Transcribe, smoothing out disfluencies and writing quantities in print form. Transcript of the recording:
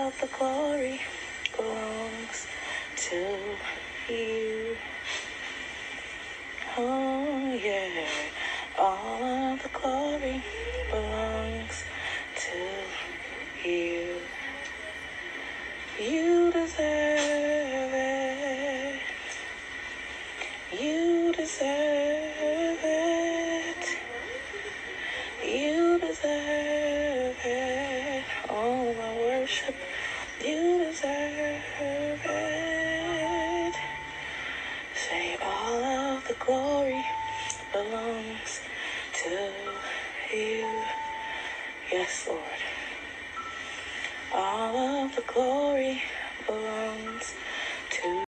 of the glory belongs to you. Oh, yeah. All of the glory belongs to you. You deserve it. You deserve it. You deserve it. All my worship, you deserve it. Say all of the glory belongs to you. Yes, Lord. All of the glory belongs to you.